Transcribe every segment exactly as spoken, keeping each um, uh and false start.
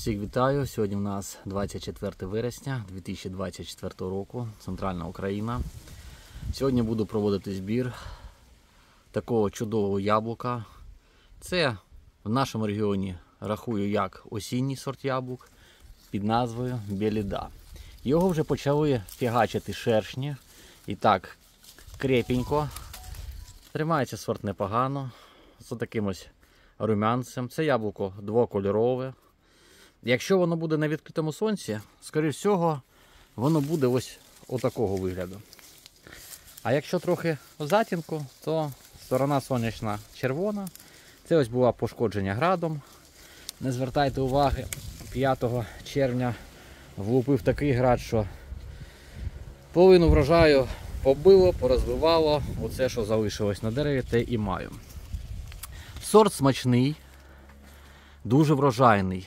Всіх вітаю! Сьогодні у нас двадцять четверте вересня дві тисячі двадцять четвертого року, Центральна Україна. Сьогодні буду проводити збір такого чудового яблука. Це в нашому регіоні рахую як осінній сорт яблук під назвою Беліда. Його вже почали фігачити шершні і так крепенько. Тримається сорт непогано, з таким ось румянцем. Це яблуко двокольорове. Якщо воно буде на відкритому сонці, скоріш всього, воно буде ось отакого вигляду. А якщо трохи в затінку, то сторона сонячна червона. Це ось було пошкодження градом. Не звертайте уваги, п'ятого червня влупив такий град, що половину врожаю побило, порозбивало. Оце, що залишилось на дереві, те і маю. Сорт смачний, дуже врожайний.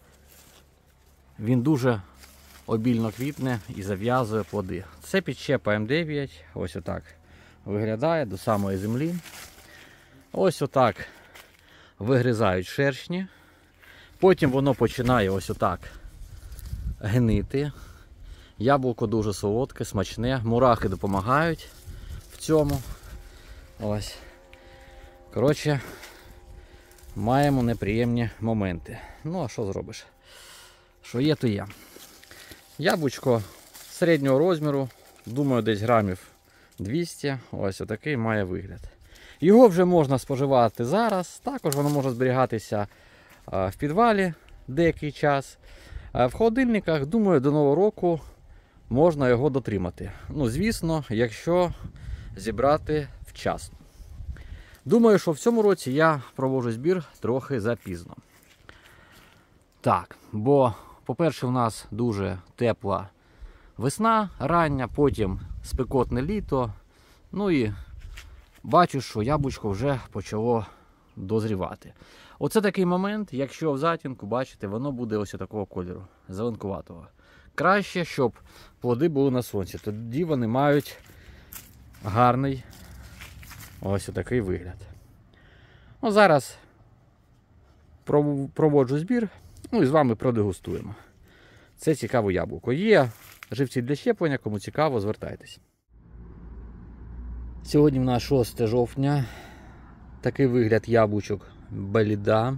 Він дуже обільно квітне і зав'язує плоди. Це підщепа М дев'ять, ось отак виглядає до самої землі. Ось отак вигризають шершні. Потім воно починає ось отак гнити. Яблуко дуже солодке, смачне, мурахи допомагають в цьому. Ось. Коротше, маємо неприємні моменти. Ну, а що зробиш? Що є, то є. Яблучко середнього розміру, думаю, десь грамів двісті. Ось отакий має вигляд. Його вже можна споживати зараз. Також воно може зберігатися в підвалі деякий час. В холодильниках, думаю, до Нового року можна його дотримати. Ну, звісно, якщо зібрати вчасно. Думаю, що в цьому році я проводжу збір трохи запізно. Так, бо, по-перше, у нас дуже тепла весна рання, потім спекотне літо. Ну і бачу, що яблучко вже почало дозрівати. Оце такий момент, якщо в затінку, бачите, воно буде ось такого кольору, зеленкуватого. Краще, щоб плоди були на сонці. Тоді вони мають гарний ось такий вигляд. Ну, зараз проводжу збір. Ну і з вами продегустуємо. Це цікаве яблуко. Є живці для щеплення, кому цікаво, звертайтесь. Сьогодні в нас шосте жовтня. Такий вигляд яблучок Беліда.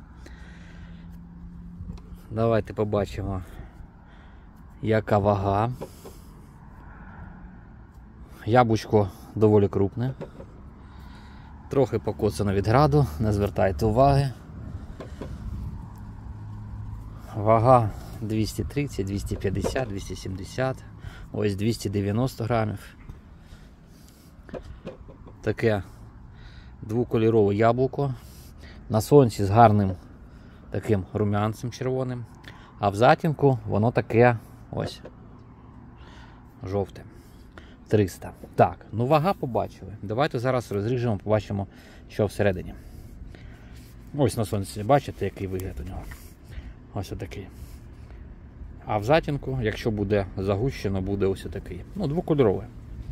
Давайте побачимо, яка вага. Яблучко доволі крупне. Трохи покоцано від граду, не звертайте уваги. Вага двісті тридцять, двісті п'ятдесят, двісті сімдесят, ось двісті дев'яносто грамів. Таке двокольорове яблуко. На сонці з гарним таким румянцем червоним. А в затінку воно таке ось жовте. триста. Так, ну вага побачили. Давайте зараз розріжемо, побачимо, що всередині. Ось на сонці, бачите, який вигляд у нього. Ось отакий. А в затінку, якщо буде загущено, буде ось отакий. Ну, двокольоровий.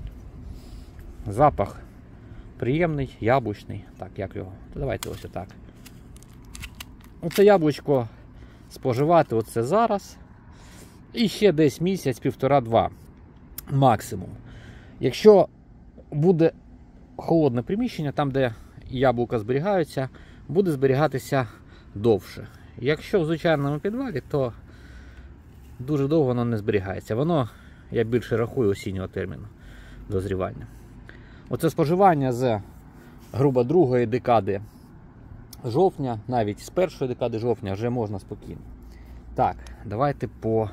Запах приємний, яблучний. Так, як його? То давайте ось отак. Оце яблучко споживати оце зараз. І ще десь місяць, півтора-два максимум. Якщо буде холодне приміщення, там де яблука зберігаються, буде зберігатися довше. Якщо в звичайному підвалі, то дуже довго воно не зберігається. Воно, я більше рахую, осіннього терміну дозрівання. Оце споживання з грубо другої декади жовтня, навіть з першої декади жовтня вже можна спокійно. Так, давайте по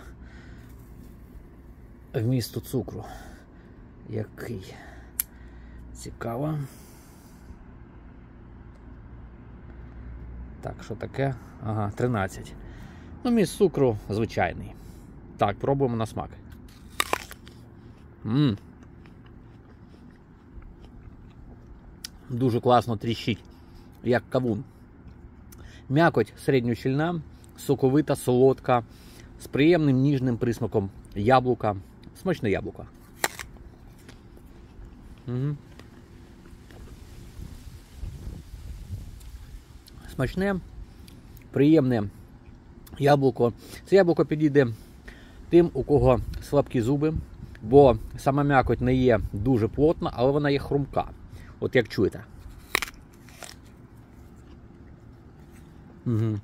вмісту цукру. Який? Цікаво. Так, що таке? Ага, тринадцять. Ну, міст цукру звичайний. Так, пробуємо на смак. Ммм. Дуже класно тріщить, як кавун. М'якоть середньощільна, соковита, солодка, з приємним ніжним присмаком яблука. Смачне яблуко. Угу. Смачне, приємне яблуко. Це яблуко підійде тим, у кого слабкі зуби, бо сама м'якоть не є дуже плотна, але вона є хрумка. От як чуєте. Угу.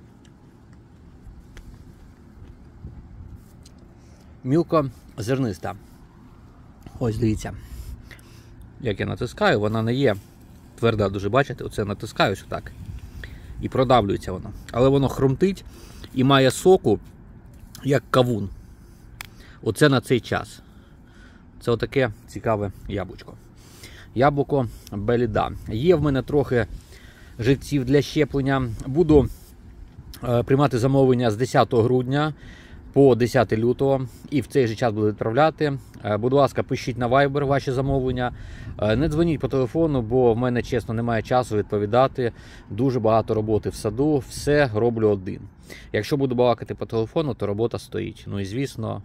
Мілко зерниста. Ось дивіться. Як я натискаю, вона не є тверда дуже, бачите? Оце натискаю ось так. І продавлюється воно. Але воно хрумтить і має соку, як кавун. Оце на цей час. Це отаке цікаве яблучко. Яблуко Беліда. Є в мене трохи живців для щеплення. Буду е, приймати замовлення з десятого грудня по десяте лютого. І в цей же час буду відправляти. Е, будь ласка, пишіть на Viber ваші замовлення. Е, не дзвоніть по телефону, бо в мене, чесно, немає часу відповідати. Дуже багато роботи в саду. Все роблю один. Якщо буду балакати по телефону, то робота стоїть. Ну і звісно,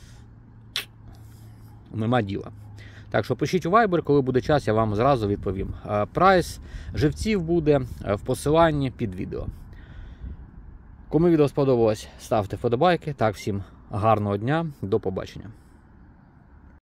нема діла. Так що пишіть у Viber, коли буде час, я вам зразу відповім. Прайс живців буде в посиланні під відео. Кому відео сподобалось, ставте вподобайки. Так, всім гарного дня, до побачення.